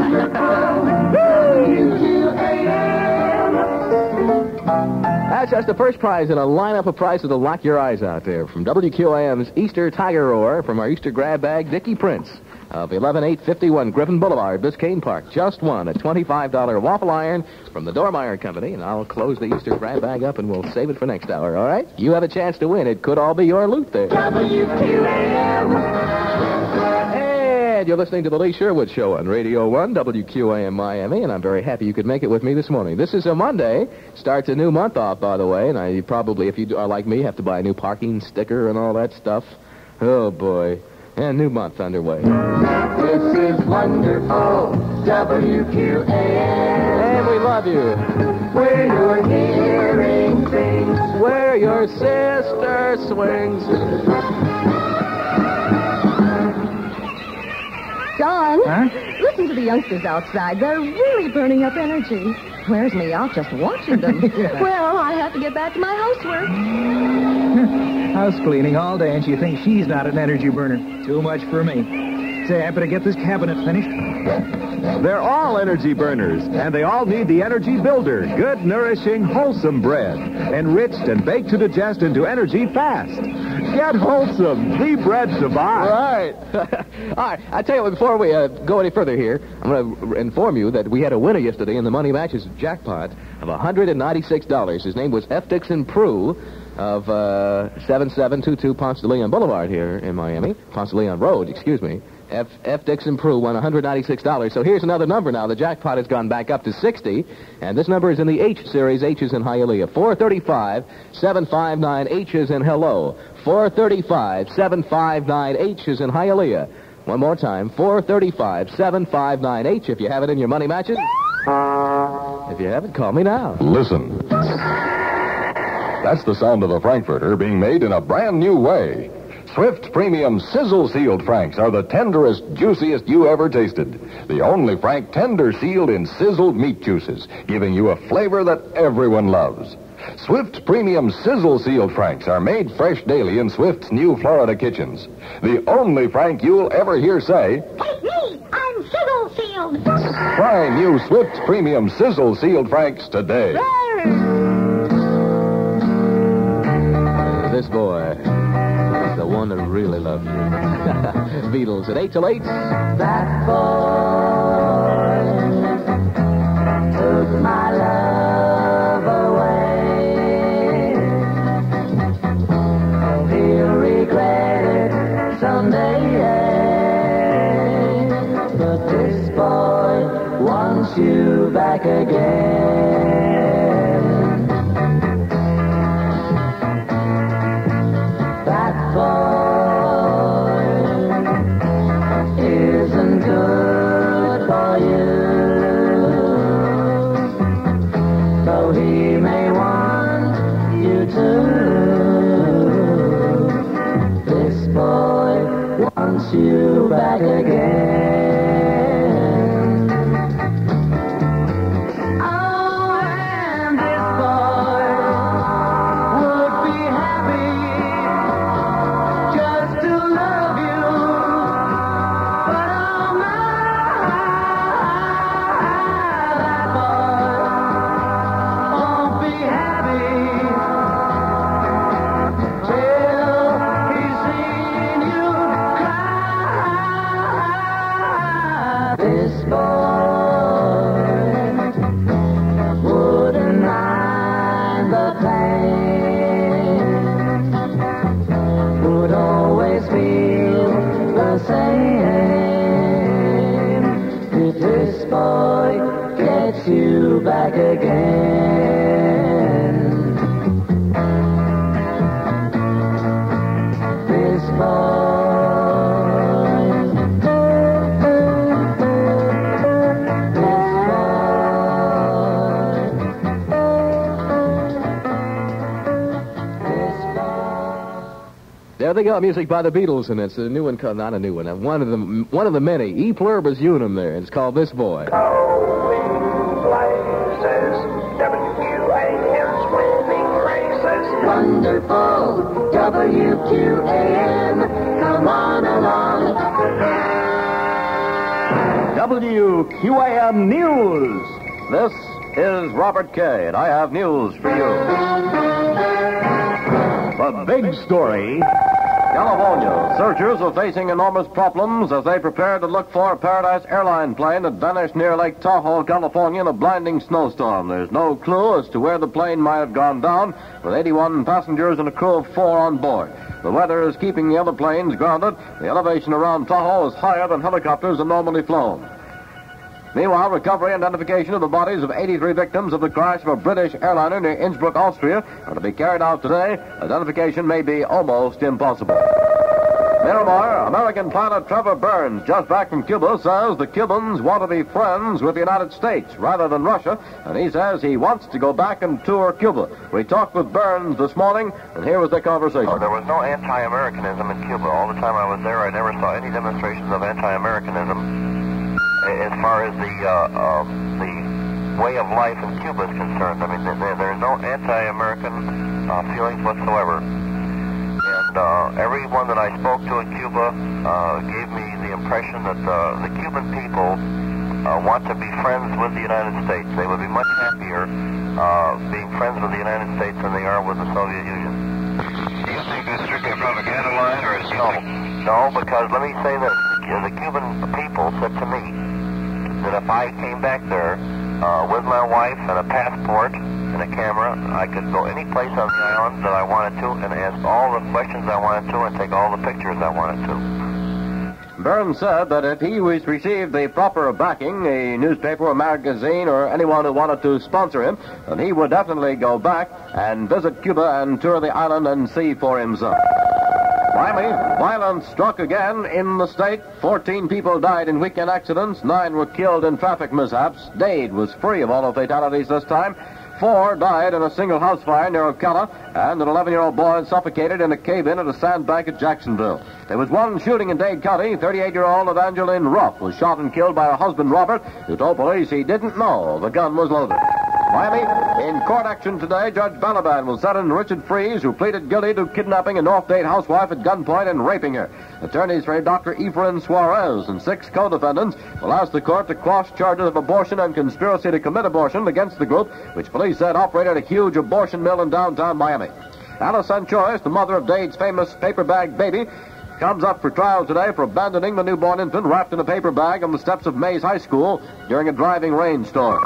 That's just the first prize in a lineup of prizes to lock your eyes out there. From W Q A M's Easter Tiger Roar, from our Easter grab bag, Dickie Prince of eleven eight fifty-one Griffin Boulevard, Biscayne Park. Just won a twenty-five dollar waffle iron from the Dormeyer Company, and I'll close the Easter grab bag up and we'll save it for next hour, all right? You have a chance to win. It could all be your loot there. W Q A M. And you're listening to the Lee Sherwood Show on Radio one, W Q A M Miami, and I'm very happy you could make it with me this morning. This is a Monday. Starts a new month off, by the way, and I probably, if you are like me, have to buy a new parking sticker and all that stuff. Oh, boy. And new month underway. This is wonderful, W Q A M. And we love you. Where you're hearing things. Where your sister swings. John, Huh? listen to the youngsters outside. They're really burning up energy. Wears me out just watching them. Yeah. Well, I have to get back to my housework. House cleaning all day, and she thinks she's not an energy burner. Too much for me. Say, I better get this cabinet finished. They're all energy burners, and they all need the Energy Builder. Good, nourishing, wholesome bread. Enriched and baked to digest into energy fast. Get wholesome. The bread to buy. Right. All right. I tell you what, before we uh, go any further here, I'm going to inform you that we had a winner yesterday in the Money Matches jackpot of one hundred ninety-six dollars. His name was F. Dixon Prue of uh, seven seven two two Ponce de Leon Boulevard here in Miami. Ponce de Leon Road, excuse me. F. F. Dixon Prue won one hundred ninety-six dollars. So here's another number now. The jackpot has gone back up to sixty, and this number is in the H series. H is in Hialeah. four thirty-five seven five nine H is in hello. four thirty-five seven five nine H is in Hialeah. One more time. four thirty-five seven five nine H. If you have it in your money matches. If you haven't, call me now. Listen. That's the sound of a Frankfurter being made in a brand new way. Swift Premium Sizzle-Sealed Franks are the tenderest, juiciest you ever tasted. The only Frank tender sealed in sizzled meat juices, giving you a flavor that everyone loves. Swift Premium Sizzle-Sealed Franks are made fresh daily in Swift's new Florida kitchens. The only Frank you'll ever hear say, Take me, I'm sizzle-sealed. try new Swift Premium Sizzle-Sealed Franks today. This boy is the one that really loves you. Beatles at eight till eight. That boy took my love away. He'll regret it someday. But this boy wants you back again. That boy isn't good for you, though he may want you to. This boy wants you back again. get you back again. This boy. There they go, music by the Beatles, and it's a new one, not a new one, one of the one of the many. E pluribus unum there, and it's called This Boy. W Q A M's winning races. Wonderful W Q A M, come on along. W Q A M News. This is Robert Kay, and I have news for you. The big story. California. Searchers are facing enormous problems as they prepare to look for a Paradise airline plane that vanished near Lake Tahoe, California in a blinding snowstorm. There's no clue as to where the plane might have gone down, with eighty-one passengers and a crew of four on board. The weather is keeping the other planes grounded. The elevation around Tahoe is higher than helicopters are normally flown. Meanwhile, recovery and identification of the bodies of eighty-three victims of the crash of a British airliner near Innsbruck, Austria, are to be carried out today. Identification may be almost impossible. Miramar, American pilot Trevor Burns, just back from Cuba, says the Cubans want to be friends with the United States rather than Russia, and he says he wants to go back and tour Cuba. We talked with Burns this morning, and here was the conversation. Oh, there was no anti-Americanism in Cuba. All the time I was there, I never saw any demonstrations of anti-Americanism. As far as the uh, uh, the way of life in Cuba is concerned, I mean, there, there are no anti-American uh, feelings whatsoever. And uh, everyone that I spoke to in Cuba uh, gave me the impression that uh, the Cuban people uh, want to be friends with the United States. They would be much happier uh, being friends with the United States than they are with the Soviet Union. Do you think this is strictly a propaganda line, or is no? No, because let me say this: the Cuban people said to me that if I came back there uh, with my wife and a passport and a camera, I could go any place on the island that I wanted to and ask all the questions I wanted to and take all the pictures I wanted to. Burns said that if he was received the proper backing, a newspaper or magazine or anyone who wanted to sponsor him, then he would definitely go back and visit Cuba and tour the island and see for himself. Miami, violence struck again in the state. Fourteen people died in weekend accidents. Nine were killed in traffic mishaps. Dade was free of all the fatalities this time. Four died in a single house fire near Ocala, and an eleven-year-old boy suffocated in a cave-in at a sandbank at Jacksonville. There was one shooting in Dade County. thirty-eight-year-old Evangeline Ruff was shot and killed by her husband, Robert, who told police he didn't know the gun was loaded. Miami, in court action today, Judge Balaban will sentence Richard Fries, who pleaded guilty to kidnapping a North Dade housewife at gunpoint and raping her. Attorneys for Doctor Efrain Suarez and six co-defendants will ask the court to quash charges of abortion and conspiracy to commit abortion against the group, which police said operated a huge abortion mill in downtown Miami. Alice Sanchois, the mother of Dade's famous paper bag baby, comes up for trial today for abandoning the newborn infant wrapped in a paper bag on the steps of Mays High School during a driving rainstorm.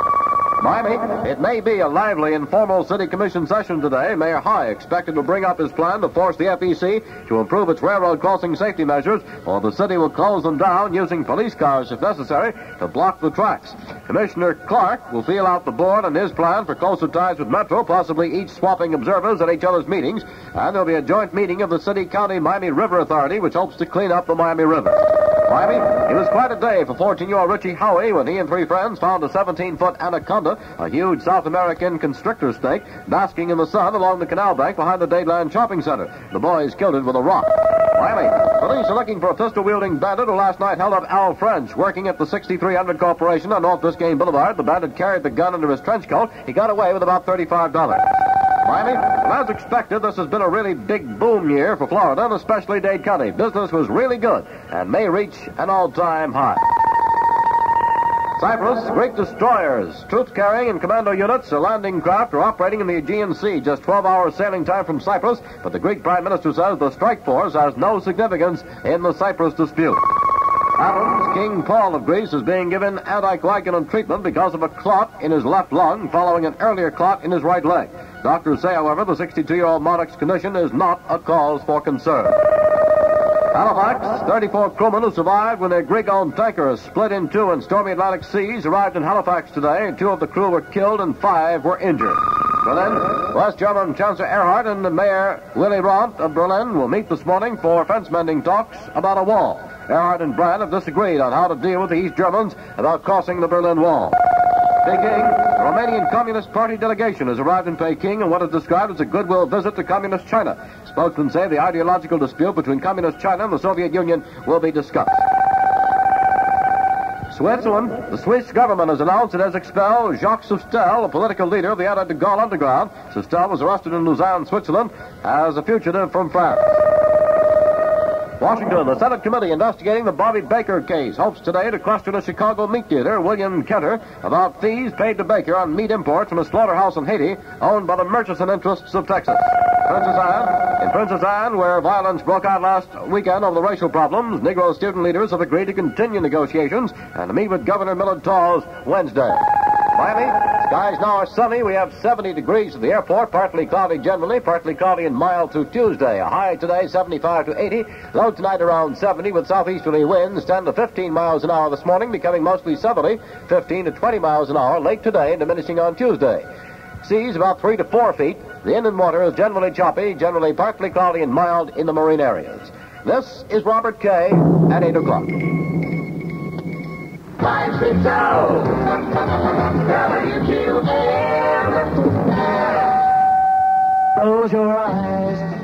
Miami, it may be a lively, informal city commission session today. Mayor High expected to bring up his plan to force the F E C to improve its railroad crossing safety measures, or the city will close them down using police cars, if necessary, to block the tracks. Commissioner Clark will feel out the board and his plan for closer ties with Metro, possibly each swapping observers at each other's meetings, and there'll be a joint meeting of the City-County Miami River Authority, which hopes to clean up the Miami River. Miami, it was quite a day for fourteen-year-old Richie Howie when he and three friends found a seventeen-foot anaconda, a huge South American constrictor snake, basking in the sun along the canal bank behind the Dadeland Shopping Center. The boys killed it with a rock. Miami, police are looking for a pistol-wielding bandit who last night held up Al French, working at the sixty-three hundred Corporation on North Biscayne Boulevard. The bandit carried the gun under his trench coat. He got away with about thirty-five dollars. Miami, well, as expected, this has been a really big boom year for Florida, and especially Dade County. Business was really good and may reach an all-time high. Cyprus, Greek destroyers, troop-carrying and commando units, a landing craft are operating in the Aegean Sea, just twelve hours sailing time from Cyprus, but the Greek Prime Minister says the strike force has no significance in the Cyprus dispute. Athens, King Paul of Greece is being given anticoagulant treatment because of a clot in his left lung following an earlier clot in his right leg. Doctors say, however, the sixty-two-year-old monarch's condition is not a cause for concern. Halifax, thirty-four crewmen who survived when their Grigon tanker split in two in stormy Atlantic seas arrived in Halifax today. Two of the crew were killed and five were injured. Berlin, West German Chancellor Erhard and the Mayor Willy Brandt of Berlin will meet this morning for fence-mending talks about a wall. Erhard and Brandt have disagreed on how to deal with the East Germans about crossing the Berlin Wall. Peking, the Romanian Communist Party delegation has arrived in Peking in what is described as a goodwill visit to Communist China. Spokesmen say the ideological dispute between Communist China and the Soviet Union will be discussed. Switzerland, the Swiss government has announced it has expelled Jacques Soustel, a political leader of the anti-de Gaulle underground. Soustel was arrested in Lausanne, Switzerland, as a fugitive from France. Washington, the Senate committee investigating the Bobby Baker case hopes today to question a Chicago meat dealer, William Kenter, about fees paid to Baker on meat imports from a slaughterhouse in Haiti owned by the Murchison interests of Texas. Princess Anne, in Princess Anne, where violence broke out last weekend over the racial problems, Negro student leaders have agreed to continue negotiations and to meet with Governor Millard Tawes Wednesday. Miami, skies now are sunny. We have seventy degrees at the airport, partly cloudy generally, partly cloudy and mild through Tuesday. A high today, seventy-five to eighty. Low tonight around seventy with southeasterly winds, ten to fifteen miles an hour this morning, becoming mostly southerly, fifteen to twenty miles an hour late today and diminishing on Tuesday. Seas about three to four feet. The inland water is generally choppy, generally partly cloudy and mild in the marine areas. This is Robert Kay at eight o'clock. five six zero W Q A M. Close your eyes.